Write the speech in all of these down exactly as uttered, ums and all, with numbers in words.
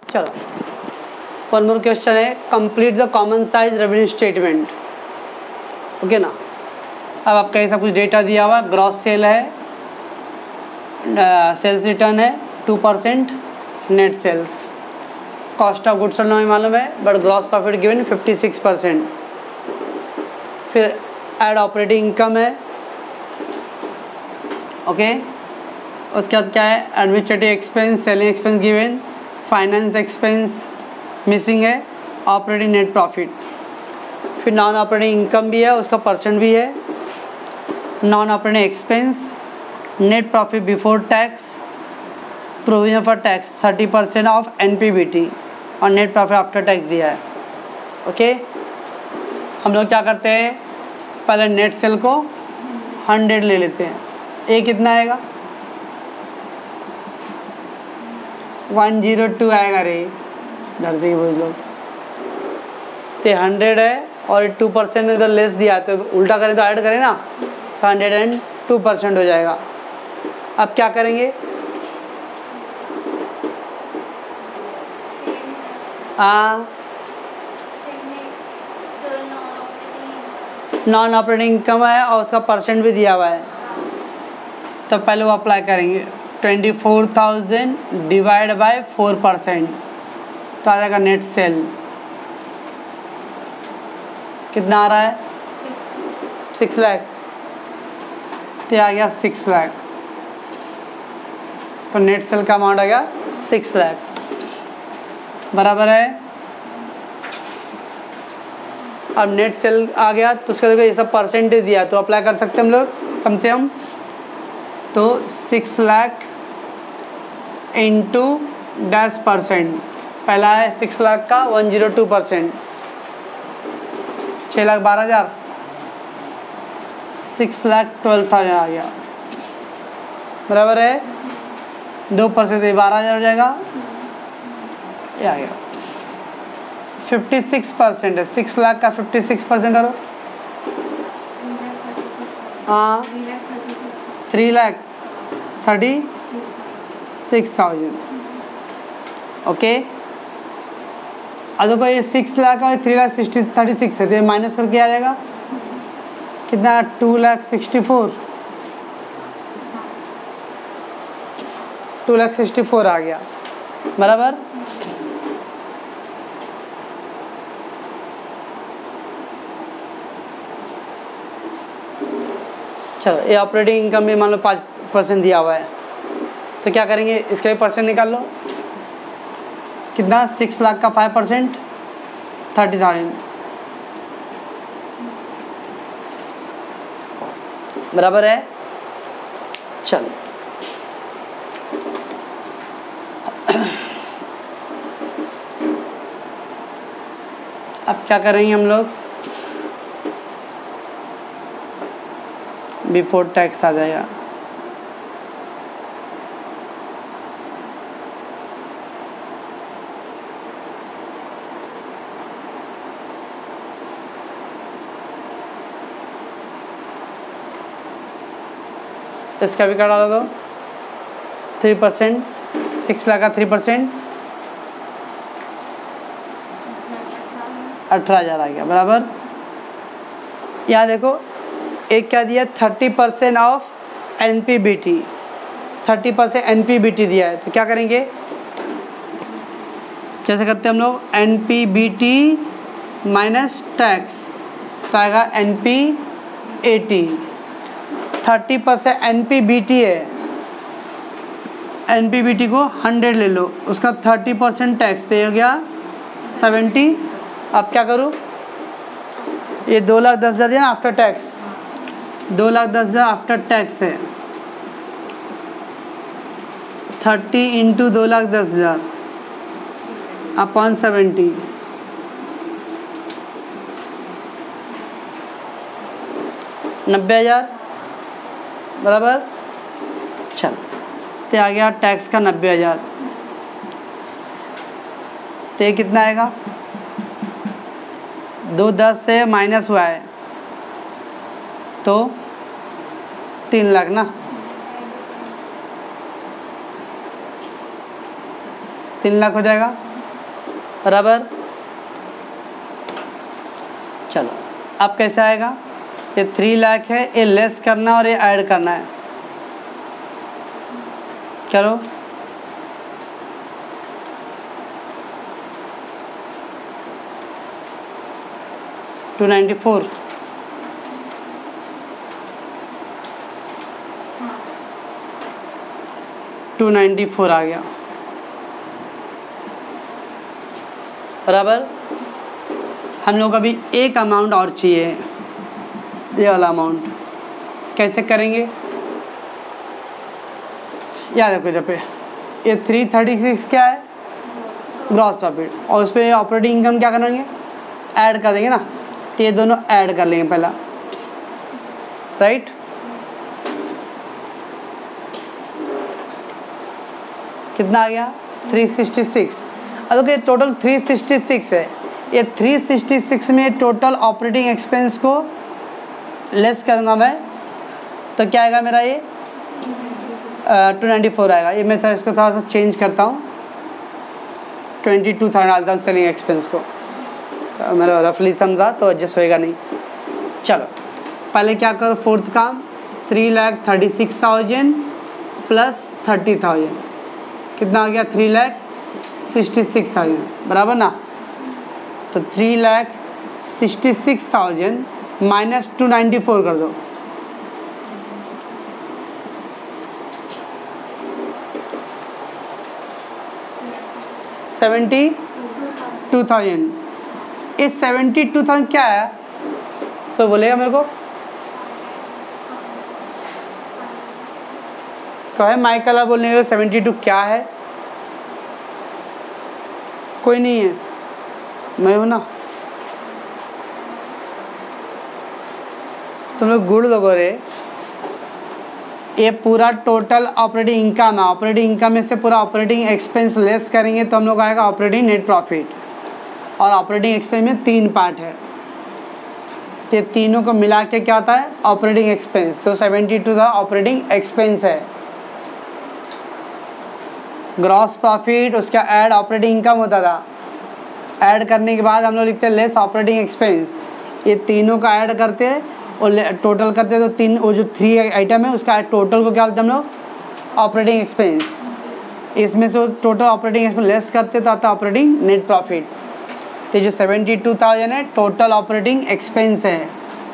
चलो one more question है, complete the common size revenue statement. Okay ना। अब आपका ऐसा कुछ डेटा दिया हुआ, ग्रॉस सेल है, सेल्स रिटर्न है two percent, net sales, cost of goods sold हमें मालूम है but gross profit given fifty six percent. फिर ऐड ऑपरेटिंग इनकम है। Okay okay? उसके बाद क्या है, administrative expense, selling expense given, finance expense missing है, ऑपरेटिंग नेट प्रॉफिट। फिर नॉन ऑपरेटिंग इनकम भी है, उसका परसेंट भी है, non operating expense, net profit before tax, provision for tax thirty percent of N P B T और net profit after tax दिया है। Okay okay? हम लोग क्या करते हैं, पहले नेट सेल को हंड्रेड ले लेते हैं। ए कितना आएगा, वन जीरो टू आएगा रे, धरती बुझ लो। तो हंड्रेड है और टू परसेंट इधर लेस दिया है, तो उल्टा करें तो ऐड करें ना, तो हंड्रेड एंड टू परसेंट हो जाएगा। अब क्या करेंगे, हाँ नॉन ऑपरेटिंग इनकम है और उसका परसेंट भी दिया हुआ है, तो पहले वो अप्लाई करेंगे। Twenty four thousand divide by four percent तो आ जाएगा नेट सेल। कितना आ रहा है, सिक्स लाख, तो आ गया सिक्स लाख। तो नेट सेल का अमाउंट आ गया सिक्स लाख, बराबर है। अब नेट सेल आ गया तो उसका देखो ये सब परसेंटेज दिया, तो अप्लाई कर सकते हैं हम लोग कम से कम। तो six lakh into dash percent, पहला है सिक्स लाख का वन जीरो टू परसेंट, छः लाख बारह हज़ार, सिक्स लाख ट्वेल्व थाउजेंड आ गया, बराबर है। दो परसेंट बारह हज़ार हो जाएगा, ये आ गया। फिफ्टी सिक्स परसेंट है, सिक्स लाख का फिफ्टी सिक्स परसेंट करो, हाँ three lakh thirty six thousand. Okay, अब देखो ये सिक्स लाख और three lakh sixty thirty six है, तो ये माइनस करके आ जाएगा कितना, two lakh sixty four, two lakh sixty four आ गया, बराबर। चलो ये ऑपरेटिंग इनकम में मान लो पाँच परसेंट दिया हुआ है, तो क्या करेंगे, इसका भी परसेंट निकाल लो। कितना, सिक्स लाख का फाइव परसेंट थर्टी थाउजेंड, बराबर है। चलो अब क्या करेंगे हम लोग, बिफोर टैक्स आ जाएगा। इसका भी कटा दो, थ्री परसेंट, सिक्स लाख का थ्री परसेंट अठारह हज़ार आ गया, बराबर। यहाँ देखो एक क्या दिया, thirty percent of N P B T, thirty percent N P B T दिया है, तो क्या करेंगे, कैसे करते हैं हम लोग, N P B T minus tax, तो आएगा N P A T. Thirty percent N P B T है, एन पी बी टी को हंड्रेड ले लो, उसका थर्टी परसेंट टैक्स हो गया सेवेंटी। अब क्या करूँ, ये दो लाख दस हज़ार दिया आफ्टर टैक्स, दो लाख दस हज़ार आफ्टर टैक्स है, थर्टी इंटू दो लाख दस हज़ार अपॉन सेवेंटी, नब्बे हज़ार, बराबर। चल तो आ गया टैक्स का नब्बे हज़ार, तो ये कितना आएगा, दो दस से माइनस हुआ है तो तीन लाख ना, तीन लाख हो जाएगा। बराबर। चलो अब कैसे आएगा, ये थ्री लाख है, ये लेस करना और ये ऐड करना है, करो। Two ninety four two ninety four आ गया, बराबर। हम लोग अभी एक अमाउंट और चाहिए, ये वाला अमाउंट कैसे करेंगे, याद रखो इधर पे ये थ्री थर्टी सिक्स क्या है, ग्रॉस प्रॉफिट, और उस पर ऑपरेटिंग इनकम क्या करेंगे, ऐड कर देंगे ना, तो ये दोनों ऐड कर लेंगे पहला, राइट। कितना आ गया, थ्री सिक्सटी सिक्स। अब देखिए टोटल थ्री सिक्सटी सिक्स है, ये थ्री सिक्सटी सिक्स में टोटल ऑपरेटिंग एक्सपेंस को लेस करूँगा मैं, तो क्या आएगा मेरा, ये टू नाइन्टी फोर आएगा। ये मैं थोड़ा इसको थोड़ा सा चेंज करता हूँ, ट्वेंटी टू थाउजेंड डालता हूँ सेलिंग एक्सपेंस को, तो मेरा रफली समझा तो एडजस्ट होएगा नहीं। चलो पहले क्या करो, फोर्थ काम, three lakh thirty six thousand plus thirty thousand, कितना आ गया, three lakh sixty six thousand, बराबर ना। तो three lakh sixty six thousand minus two ninety four कर दो, सेवेंटी टू थाउजेंड। इस सेवेंटी टू थाउजेंड क्या है, तो बोलेगा मेरे को, कहे माइकल बोलने के सेवेंटी टू क्या है, कोई नहीं है, मैं हूँ ना। तुम लोग गुड़ लोगो रे, ये पूरा टोटल ऑपरेटिंग इनकम है, ऑपरेटिंग इनकम में से पूरा ऑपरेटिंग एक्सपेंस लेस करेंगे तो हम लोग आएगा ऑपरेटिंग नेट प्रॉफिट। और ऑपरेटिंग एक्सपेंस में तीन पार्ट है, तो तीनों को मिला के क्या होता है, ऑपरेटिंग एक्सपेंस। तो सेवेंटी टू था ऑपरेटिंग एक्सपेंस है, ग्रॉस प्रॉफिट उसका ऐड ऑपरेटिंग इनकम होता था, ऐड करने के बाद हम लोग लिखते हैं लेस ऑपरेटिंग एक्सपेंस। ये तीनों का ऐड करते हैं और टोटल करते हैं, तो तीन वो जो थ्री आइटम है उसका टोटल को क्या बोलते हैं हम लोग, ऑपरेटिंग एक्सपेंस। इसमें से टोटल ऑपरेटिंग एक्सपेंस लेस करते तो आता है ऑपरेटिंग नेट प्रॉफिट। तो जो सेवेंटी टू थाउजेंड है टोटल ऑपरेटिंग एक्सपेंस है।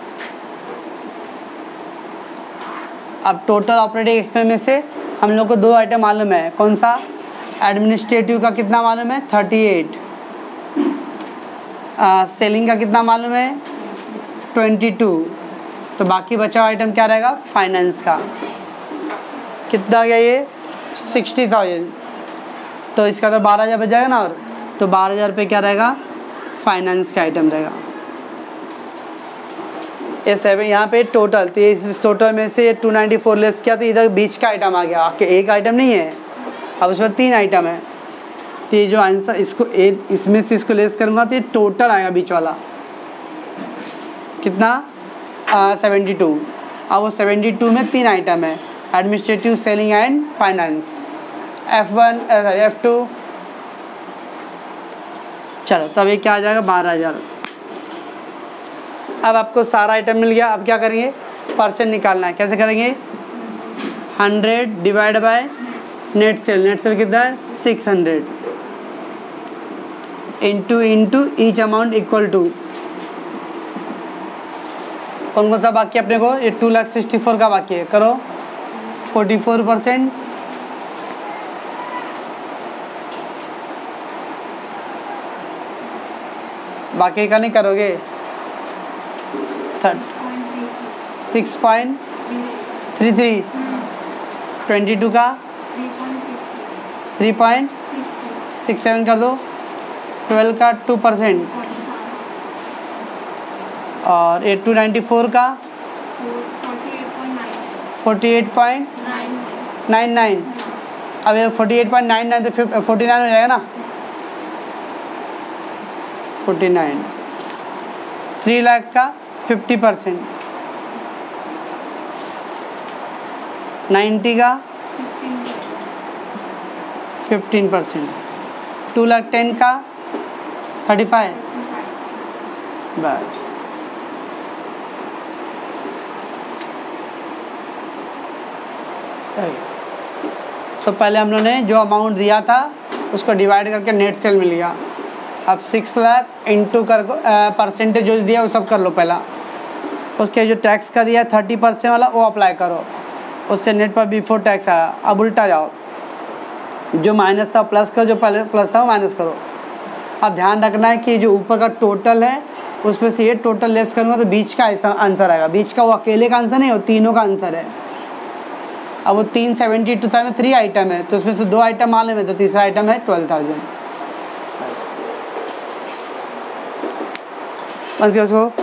अब टोटल ऑपरेटिंग एक्सपेंस में से हम लोग को दो आइटम मालूम है, कौन सा, एडमिनिस्ट्रेटिव का कितना मालूम है, थर्टी एट, सेलिंग का कितना मालूम है, ट्वेंटी टू, तो बाकी बचा हुआ आइटम क्या रहेगा, फाइनेंस का कितना आ गया, ये सिक्सटी थाउजेंड। तो इसका तो बारह हज़ार बच जाएगा ना, और तो बारह हज़ार रुपये क्या रहेगा, फाइनेंस का आइटम रहेगा। ये सेवन यहाँ पे टोटल, तो इस टोटल में से टू नाइन्टी फोर लेस किया तो इधर बीच का आइटम आ गया, आपके एक आइटम नहीं है, अब उसमें तीन आइटम है। तो ये जो आंसर इसको ए इसमें से इसको लेस करूँगा तो ये टोटल आएगा बीच वाला, कितना, सेवेंटी टू। अब वो सेवेंटी टू में तीन आइटम है, administrative, selling and finance, F one sorry F two. चलो तब ये क्या आ जाएगा, बारह हज़ार। अब आपको सारा आइटम मिल गया, अब क्या करेंगे, परसेंट निकालना है। कैसे करेंगे, hundred divide by net sale, net sale कितना है, six hundred, into into each amount equal to, कौन कौन सा बाकी अपने को, ये टू लाख सिक्सटी फोर का बाकी है, करो फोर्टी फोर परसेंट, बाकी का नहीं करोगे, third six point three three, twenty two का थ्री पॉइंट सिक्स सेवन कर दो, ट्वेल्व का टू परसेंट, और एट टू नाइन्टी फोर का forty eight point nine nine. अब ये forty eight point nine nine तो फोर्टी नाइन हो जाएगा ना, फोर्टी नाइन, थ्री लाख का फिफ्टी परसेंट, नाइन्टी का fifteen percent, two lakh ten का थर्टी फाइव बस। तो पहले हम लोगों ने जो अमाउंट दिया था उसको डिवाइड करके नेट सेल मिल गया। अब सिक्स लाख इंटू कर परसेंटेज जो दिया वो सब कर लो पहला। उसके जो टैक्स का दिया थर्टी परसेंट वाला वो अप्लाई करो, उससे नेट पर बिफोर टैक्स आया। अब उल्टा जाओ, जो माइनस था प्लस करो, जो पहले प्लस था वो माइनस करो। अब ध्यान रखना है कि जो ऊपर का टोटल है उसमें से ये टोटल लेस करूँगा तो बीच का ऐसा आंसर आएगा। बीच का वो अकेले का आंसर नहीं, वो तीनों का आंसर है। अब वो तीन सेवेंटी टू था में थ्री आइटम है तो उसमें से दो आइटम मालूम है तो तीसरा आइटम है ट्वेल्व थाउजेंड। बस बंद किया उसको।